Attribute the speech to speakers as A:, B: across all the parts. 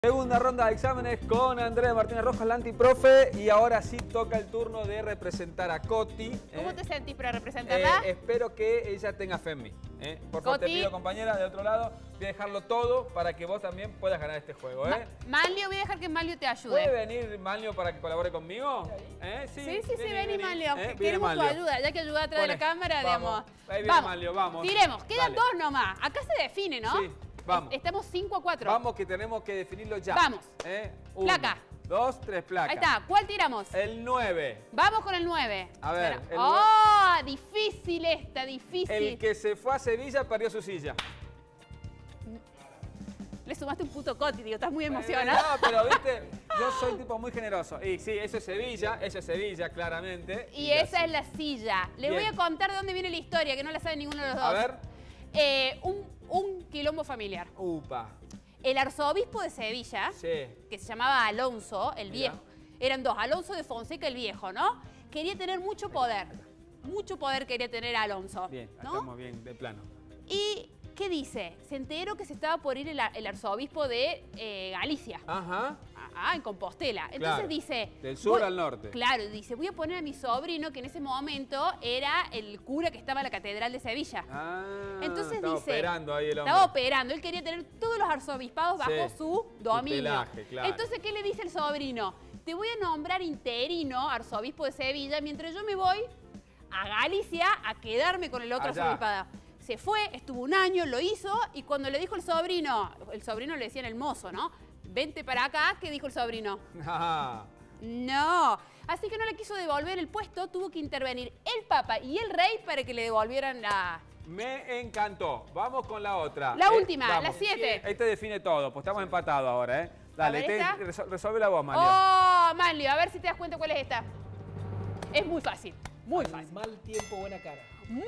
A: Segunda ronda de exámenes con Andrea Martínez Rojas, la antiprofe, y ahora sí toca el turno de representar a Coti.
B: ¿Cómo te sentís para representarla?
A: Espero que ella tenga fe en mí. Por favor, te pido, compañera, de otro lado, voy a dejarlo todo para que vos también puedas ganar este juego.
B: Manlio, voy a dejar que Manlio te ayude.
A: ¿Puede venir Manlio para que colabore conmigo?
B: Sí, vení Manlio.
A: Viene
B: Queremos
A: Manlio.
B: tu ayuda, ya que ayuda atrás de la cámara,
A: vamos.
B: digamos.
A: Ahí viene Manlio, vamos.
B: Tiremos, quedan
A: Dale.
B: dos nomás. Acá se define, ¿no?
A: Sí, vamos.
B: Estamos 5-4.
A: Vamos, que tenemos que definirlo ya.
B: Vamos.
A: Uno,
B: Placa.
A: 2, 3 placas.
B: Ahí está, ¿cuál tiramos?
A: El 9.
B: Vamos con el 9.
A: A ver,
B: Espera.
A: el
B: ¡Oh! Difícil esta, difícil.
A: El que se fue a Sevilla perdió su silla.
B: Le sumaste un puto Coti, digo, estás muy emocionado.
A: No, pero viste, yo soy un tipo muy generoso. Y sí, eso es Sevilla, claramente.
B: Y esa es la silla. Les voy
A: Bien.
B: a contar de dónde viene la historia, que no la sabe ninguno de los dos.
A: A ver.
B: Un quilombo familiar.
A: Upa.
B: El arzobispo de Sevilla,
A: Sí.
B: que se llamaba Alonso, el
A: Mira.
B: viejo, eran dos, Alonso de Fonseca el viejo, ¿no? Quería tener mucho poder quería tener Alonso.
A: Bien,
B: ¿no?
A: estamos bien de plano.
B: Y, ¿qué dice? Se enteró que se estaba por ir el arzobispo de Galicia.
A: Ajá.
B: En Compostela. Entonces
A: Claro.
B: dice...
A: Del sur al norte.
B: Claro, dice, voy a poner a mi sobrino, que en ese momento era el cura que estaba en la Catedral de Sevilla. Entonces
A: estaba
B: dice...
A: operando ahí el hombre.
B: Estaba operando, él quería tener todos los arzobispados bajo
A: Sí,
B: su dominio.
A: tutelaje, claro.
B: Entonces, ¿qué le dice el sobrino? Te voy a nombrar interino arzobispo de Sevilla mientras yo me voy a Galicia a quedarme con el otro
A: Allá.
B: arzobispado. Se fue, estuvo un año, lo hizo, y cuando le dijo el sobrino le decían el mozo, ¿no? Vente para acá, ¿qué dijo el sobrino?
A: Ah.
B: No. Así que no le quiso devolver el puesto, tuvo que intervenir el Papa y el Rey para que le devolvieran la...
A: Me encantó. Vamos con la otra.
B: La última,
A: vamos.
B: la 7.
A: Este define todo, pues estamos empatados ahora, Dale,
B: A ver, esta.
A: resuelve la voz, Manlio.
B: Oh, Manlio, a ver si te das cuenta cuál es esta. Es muy fácil, muy fácil.
C: Mal tiempo, buena cara.
B: ¡Muy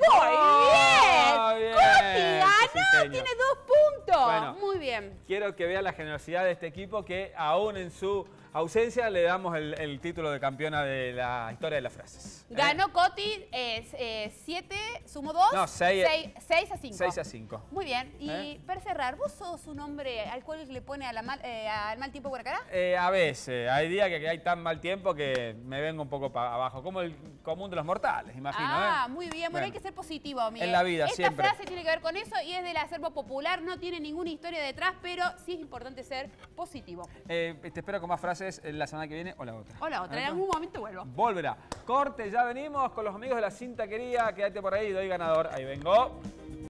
A: Oh,
B: bien!
A: bien.
B: ¡Coti
A: Qué
B: ganó!
A: genio.
B: ¡Tiene 2 puntos!
A: Bueno.
B: Muy bien.
A: Quiero que vea la generosidad de este equipo que aún en su ausencia le damos el título de campeona de la historia de las frases.
B: Ganó Coti 7, sumo 2.
A: No, 6
B: a 5.
A: 6 a 5.
B: Muy bien. Y para cerrar, ¿vos sos un hombre al cual le pone al mal tiempo buena cara?
A: A veces, hay días que hay tan mal tiempo que me vengo un poco para abajo, como el común de los mortales, imagino.
B: Muy bien. Bueno, hay que ser positivo, Miguel.
A: En la vida,
B: Esta
A: siempre.
B: frase tiene que ver con eso y es del acervo popular, no tiene ninguna historia detrás, pero sí es importante ser positivo.
A: Te espero con más frases la semana que viene o la otra.
B: O la otra, en algún momento vuelvo.
A: Volverá. Corte, ya venimos con los amigos de la cintaquería. Quédate por ahí, doy ganador. Ahí vengo.